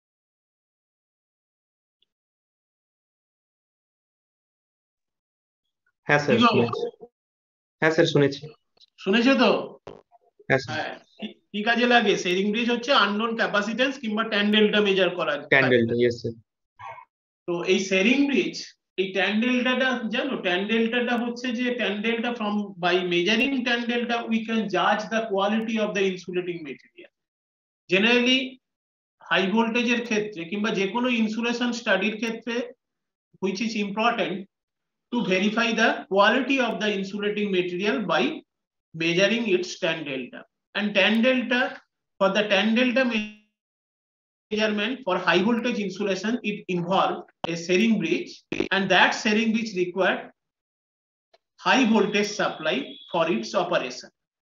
হ্যাঁ স্যার, হ্যাঁ স্যার শুনেছি। শুনেছো তো? হ্যাঁ। কি কাজে লাগে? শেরিং ব্রিজ হচ্ছে আননোন ক্যাপাসিট্যান্স কিংবা ট্যান ডেল্টা মেজার করা। Tan delta, yes sir. তো এই শেরিং ব্রিজ, এই ট্যান ডেল্টাটা জানো? ট্যান ডেল্টাটা হচ্ছে যে tan delta from by measuring tan delta we can জাজ the quality of the insulating material. Generally high ভোল্টেজের ক্ষেত্রে কিংবা যে কোনো ইনসুলেশন স্টাডির ক্ষেত্রে which is important to verify the quality of the insulating material by measuring its tan delta. And tan delta, for the tan delta measurement for high voltage insulation, it involved a shearing bridge, and that shearing bridge required high voltage supply for its operation.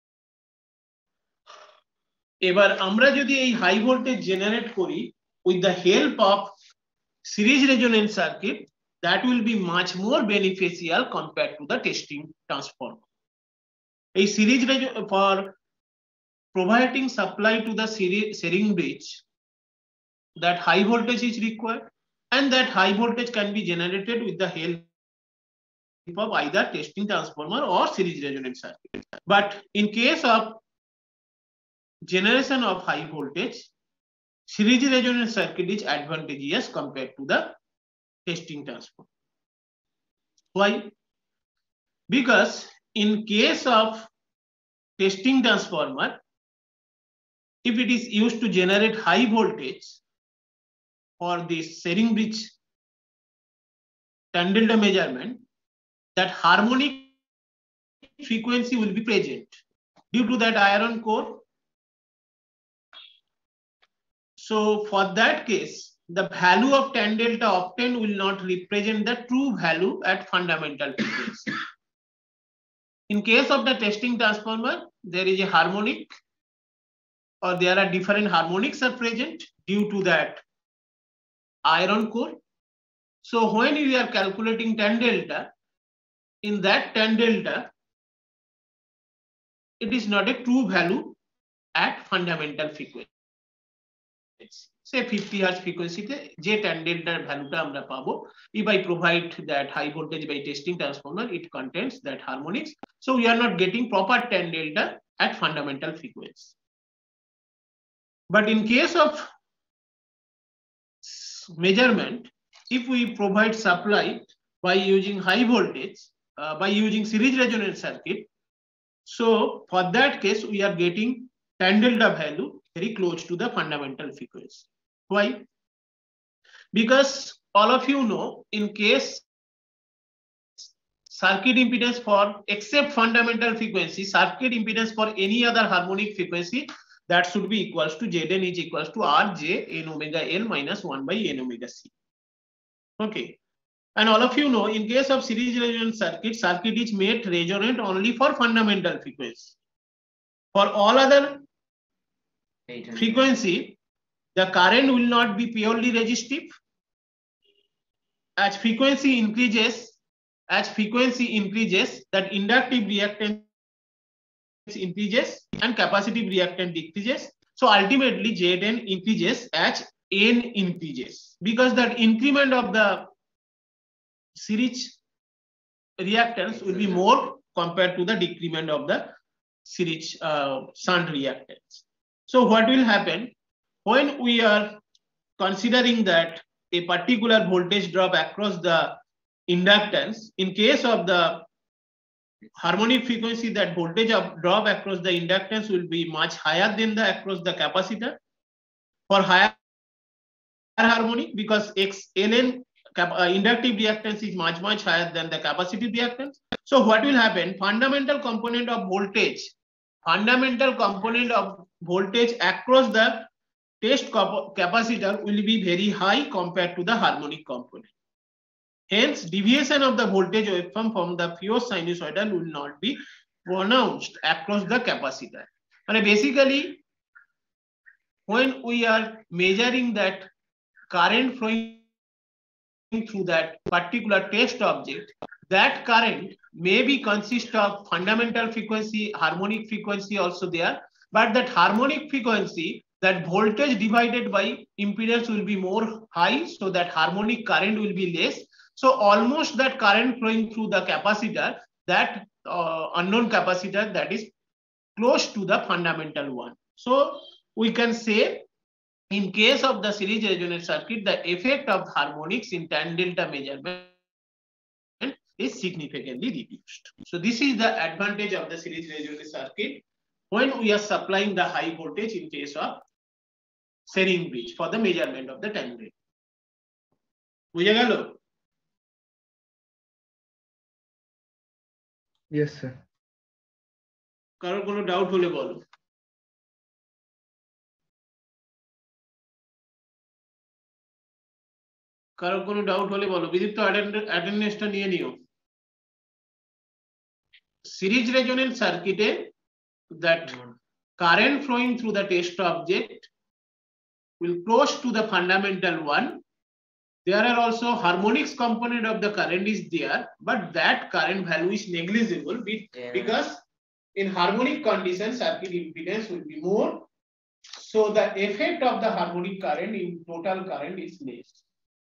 এবার আমরা যদি এই high voltage generate করি with the help of series resonance circuit, that will be much more beneficial compared to the testing transformer. A series for providing supply to the shearing bridge, that high voltage is required, and that high voltage can be generated with the help of either testing transformer or series resonance circuit. But in case of generation of high voltage, series resonance circuit is advantageous compared to the testing transformer. Why? Because in case of testing transformer, if it is used to generate high voltage for this shearing bridge tan delta measurement, that harmonic frequency will be present due to that iron core. So for that case, the value of tan delta often will not represent the true value at fundamental frequency. In case of the testing transformer, there is a harmonic, or there are different harmonics are present. Due to that, iron core. So when we are calculating tan delta, in that tan delta, it is not a true value at fundamental frequency. Say fifty hertz frequency te je tan delta value ta amra pabo. If I provide that high voltage by testing transformer, it contains that harmonics. So we are not getting proper tan delta at fundamental frequency. But in case of measurement, if we provide supply by using high voltage, uh, by using series resonance circuit, so for that case we are getting tan delta value very close to the fundamental frequency. Why? Because all of you know, in case circuit impedance for except fundamental frequency, circuit impedance for any other harmonic frequency, that should be equals to Zn is equals to R J n omega L minus one by n omega C. Okay. And all of you know, in case of series resonance circuit, circuit is made resonant only for fundamental frequency. For all other frequency, the current will not be purely resistive. As frequency increases, as frequency increases, that inductive reactance increases and capacitive reactance decreases. So ultimately Zn increases as n increases, because that increment of the series reactance will be more compared to the decrement of the series uh, shunt reactance. So what will happen when we are considering that a particular voltage drop across the inductance, in case of the harmonic frequency, that voltage of drop across the inductance will be much higher than the across the capacitor. For higher harmonic, because X Ln uh, inductive reactance is much much higher than the capacitive reactance. So what will happen? Fundamental component of voltage, fundamental component of voltage across the test capacitor will be very high compared to the harmonic component. Hence, deviation of the voltage waveform from the pure sinusoidal will not be pronounced across the capacitor. And basically, when we are measuring that current flowing through that particular test object, that current may be consist of fundamental frequency, harmonic frequency also there, but that harmonic frequency, that voltage divided by impedance will be more high, so that harmonic current will be less. So almost that current flowing through the capacitor, that uh, unknown capacitor, that is close to the fundamental one. So we can say, in case of the series resonance circuit, the effect of harmonics in tan delta measurement is significantly reduced. So this is the advantage of the series resonance circuit when we are supplying the high voltage in case of Shearing bridge for the measurement of the tan delta. বুঝে গেল? Yes, sir. কারোর কোনো doubt হলে বলো। কারোর কোনো doubt হলে বলো। বিদীপ্ত অ্যাটেন্ডেন্সটা নিয়ে নিও। সিরিজ রেজোনেন্স সার্কিটে that current flowing through the test object will close to the fundamental one. There are also harmonics component of the current is there, but that current value is negligible because in harmonic condition circuit impedance will be more, so the effect of the harmonic current in total current is less.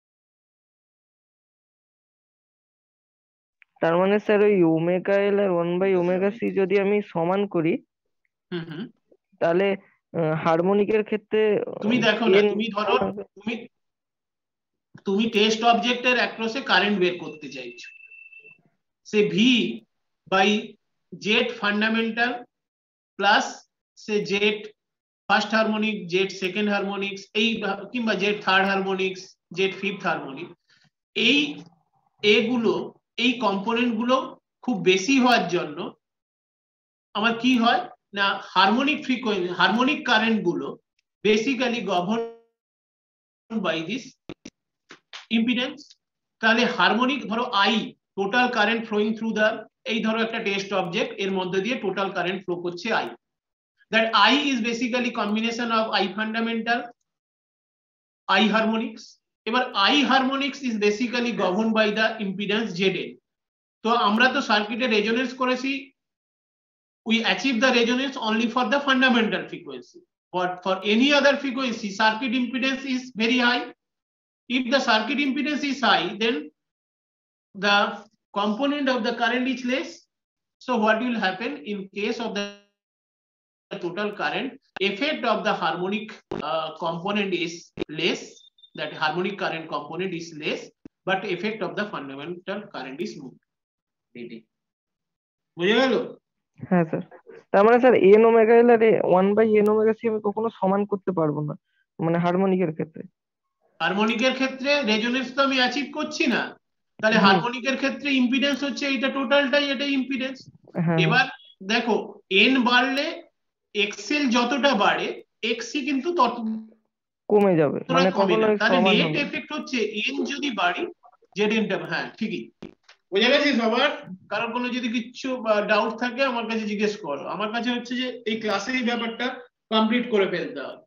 তার মানে sir ওই omega L আর one by omega C যদি আমি সমান করি, তাহলে হারমোনিকের ক্ষেত্রে তুমি দেখো না, তুমি ধরো তুমি তুমি টেস্ট অবজেক্টের অ্যাক্রসে কারেন্ট বের করতে চাইছো, say V by Z fundamental plus say Z first harmonic, Z second harmonics, এই কিংবা Z third harmonics, Z fifth harmonic, এই এগুলো এই কম্পোনেন্ট গুলো খুব বেশি হওয়ার জন্য আমার কি হয় না, হারমোনিক ফ্রিকোয়েন্সি হারমোনিক কারেন্ট গুলো basically govern by this impedance. তাহলে হারমোনিক ধরো I total current flowing through the, এই ধরো একটা টেস্ট অবজেক্ট, এর মধ্যে দিয়ে টোটাল কারেন্ট ফ্লো করছে I, that I is basically combination of I fundamental, I harmonics এবার I harmonics is basically governed by the impedance Z N. তো আমরা তো সার্কিটে রেজোনেন্স করেছি, we achieve the resonance only for the fundamental frequency, but for any other frequency circuit impedance is very high. If the circuit impedance is high, then the component of the current is less. So what will happen in case of the total current, effect of the harmonic uh, component is less, that harmonic current component is less, but effect of the fundamental current is more. বুঝে গেল? হ্যাঁ sir, তার মানে sir N omega L আর one by N omega C আমি কখনো সমান করতে পারবো না, মানে হারমোনিকের ক্ষেত্রে। হারমোনিকের ক্ষেত্রে রেজোনেন্স তো আমি অ্যাচিভ করছি না, তাহলে হারমোনিকের ক্ষেত্রে ইম্পিডেন্স হচ্ছে এটা টোটালটাই, এটা ইম্পিডেন্স। এবার দেখো এন বাড়লে এক্সএল যতটা বাড়ে এক্সি কিন্তু তত কমে যাবে, মানে কখনো তাহলে সমান নেট হবে। এফেক্ট হচ্ছে এন যদি বাড়ি জেড এনটা, হ্যাঁ ঠিকই বোঝা গেছে সবার? কারণ কোনো যদি কিছু ডাউট থাকে আমার কাছে জিজ্ঞেস করো, আমার কাছে হচ্ছে যে এই ক্লাসে এই ব্যাপারটা কমপ্লিট করে ফেলতে হবে।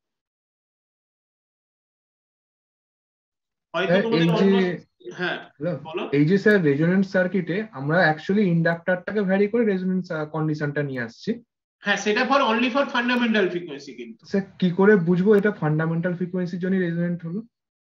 হয়তো তোমাদের হ্যাঁ বলো। এই যে স্যার রেজোনেন্স সার্কিটে আমরা অ্যাকচুয়ালি ইন্ডাক্টরটাকে ভ্যারি করে রেজোনেন্স কন্ডিশনটা নিয়ে আসছি। হ্যাঁ সেটা for only for fundamental frequency. কিন্তু স্যার কি করে বুঝবো এটা ফান্ডামেন্টাল ফ্রিকোয়েন্সির জন্য রেজোনেন্ট হলো?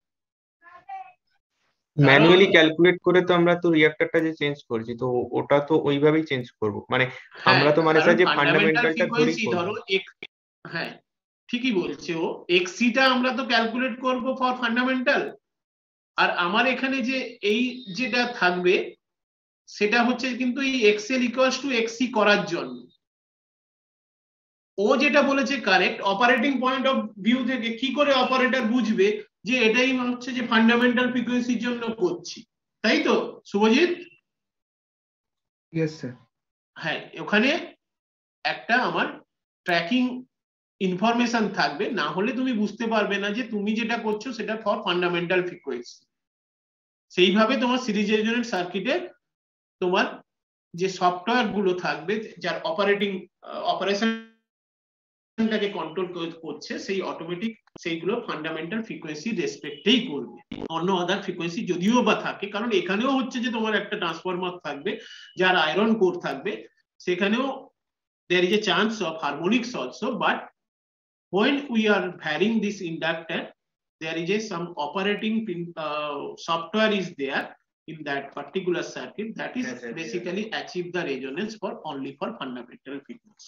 ম্যানুয়ালি ক্যালকুলেট করে তো আমরা তো রিঅ্যাক্টরটা যে চেঞ্জ করছি, তো ওটা তো ওইভাবেই চেঞ্জ করব, মানে আমরা তো মানে স্যার যে ফান্ডামেন্টালটা ধরেই করব। ধরো হ্যাঁ ঠিকই বলছে ও, এক্সিটা আমরা তো ক্যালকুলেট করব ফর ফান্ডামেন্টাল, আর আমার এখানে যে এই যেটা থাকবে সেটা হচ্ছে কিন্তু এই এক্সএল ইকুয়ালস টু এক্সি করার জন্য। ও যেটা বলেছে correct, operating point of view থেকে কি করে অপারেটর বুঝবে যে এটাই হচ্ছে যে ফান্ডামেন্টাল ফ্রিকোয়েন্সির জন্য করছি, তাই তো শুভজিৎ? Yes sir. হ্যাঁ ওখানে একটা আমার ট্র্যাকিং ইনফরমেশন থাকবে, না হলে তুমি বুঝতে পারবে না যে তুমি যেটা করছো সেটা ফর ফান্ডামেন্টাল ফ্রিকোয়েন্সি। সেইভাবে তোমার সিরিজ রেজোনেন্ট সার্কিটে তোমার যে সফটওয়্যার গুলো থাকবে যার অপারেটিং অপারেশনটাকে কন্ট্রোল করছে, সেই অটোমেটিক সেইগুলো ফান্ডামেন্টাল ফ্রিকোয়েন্সি রেসপেক্টেই করবে, অন্য আদার ফ্রিকোয়েন্সি যদিও বা থাকে। কারণ এখানেও হচ্ছে যে তোমার একটা ট্রান্সফরমার থাকবে যার আয়রন কোর থাকবে, সেখানেও there is a chance of harmonics also, but when we are varying this inductor, there is a some operating uh, software is there in that particular circuit that is yes, basically yes. achieve the resonance for only for fundamental frequency.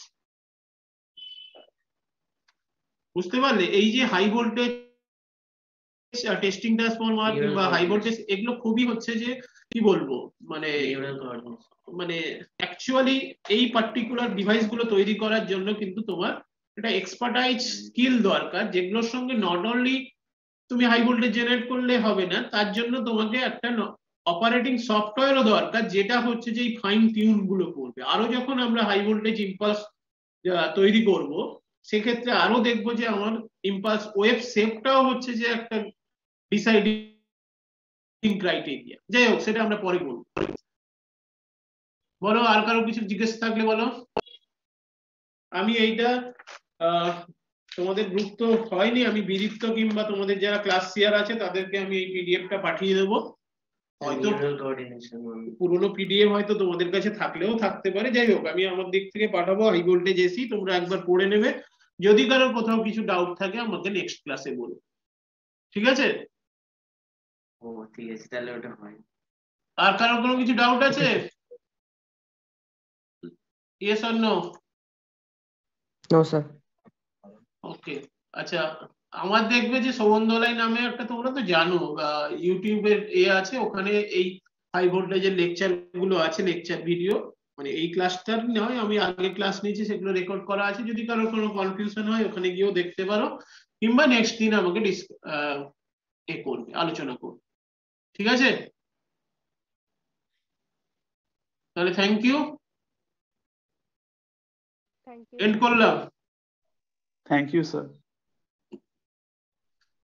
বুঝতে পারলে? এই যে high voltage testing transformer কিংবা high voltage এগুলো খুবই হচ্ছে যে কি বলবো, মানে মানে অ্যাকচুয়ালি এই পার্টিকুলার ডিভাইস গুলো তৈরি করার জন্য কিন্তু তোমার একটা এক্সপার্টাইজ স্কিল দরকার, যেগুলোর সঙ্গে নট অনলি তুমি হাই ভোল্টেজ জেনারেট করলে হবে না, তার জন্য তোমাকে একটা অপারেটিং সফটওয়্যারও দরকার যেটা হচ্ছে যে এই ফাইন টিউন গুলো করবে। আরো যখন আমরা হাই ভোল্টেজ ইম্পালস তৈরি করব সেক্ষেত্রে আরো দেখবো যে আমার ইম্পালস ওয়েভ শেপটাও হচ্ছে যে একটা ডিসাইডিং ক্রাইটেরিয়া। যাই হোক সেটা আমরা পরে বলবো। বলো আর কারো কিছু জিজ্ঞেস থাকলে বলো। আমি এইটা তোমাদের গ্রুপ তো হয়নি, আমি বিদীপ্ত কিংবা তোমাদের যারা ক্লাস শেয়ার আছে তাদেরকে আমি এই পিডিএফটা পাঠিয়ে দেবো। হয়তো পুরোনো পিডিএফ হয়তো তোমাদের কাছে থাকলেও থাকতে পারে, যাই হোক আমি আমার দিক থেকে পাঠাবো হাই ভোল্টেজ এসি, তোমরা একবার পড়ে নেবে। যদি কারোর কোথাও কিছু ডাউট থাকে আমাকে নেক্সট ক্লাসে বলো, ঠিক আছে? ও ঠিক আছে, তাহলে ওটা হয়। আর কারোর কোনো কিছু ডাউট আছে? Yes or no? No sir. Okay, আচ্ছা আমার দেখবে যে শোভনদোলাই নামে একটা, তোমরা তো জানো ইউটিউবের এ আছে, ওখানে এই হাই ভোল্টেজের লেকচার গুলো আছে, লেকচার ভিডিও, মানে এই ক্লাসটার নয় আমি আগে ক্লাস নিয়েছি সেগুলো রেকর্ড করা আছে। যদি কারোর কোনো কনফিউশন হয় ওখানে গিয়েও দেখতে পারো, কিংবা নেক্সট দিন আমাকে এ করবে, আলোচনা করবে, ঠিক আছে? তাহলে থ্যাংক ইউ, এন্ড করলাম। Thank you sir.